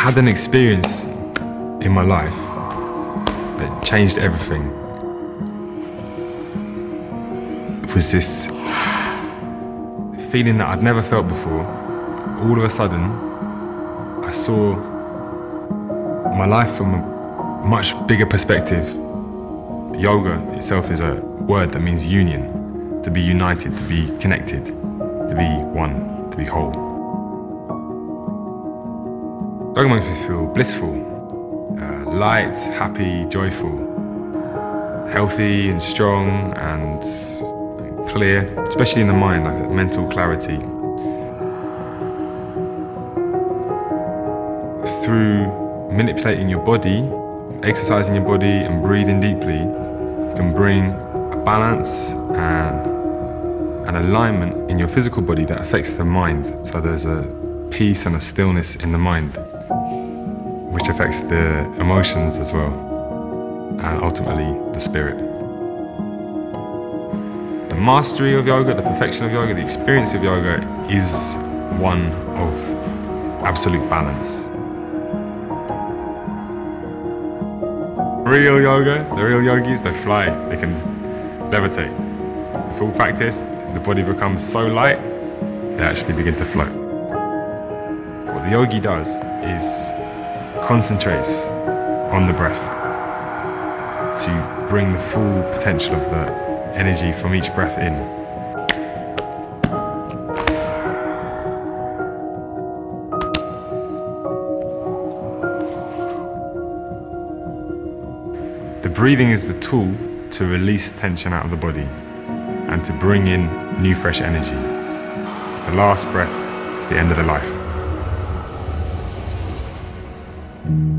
had an experience in my life that changed everything. It was this feeling that I'd never felt before. All of a sudden, I saw my life from a much bigger perspective. Yoga itself is a word that means union, to be united, to be connected, to be one, to be whole. Yoga makes me feel blissful, light, happy, joyful, healthy and strong and clear, especially in the mind, like mental clarity. Through manipulating your body, exercising your body and breathing deeply, you can bring a balance and an alignment in your physical body that affects the mind. So there's a peace and a stillness in the mind, which affects the emotions as well, and ultimately the spirit. The mastery of yoga, the perfection of yoga, the experience of yoga is one of absolute balance. Real yoga, the real yogis, they fly, they can levitate. In full practice, the body becomes so light, they actually begin to float. What the yogi does is concentrates on the breath to bring the full potential of the energy from each breath in. The breathing is the tool to release tension out of the body and to bring in new fresh energy. The last breath is the end of the life.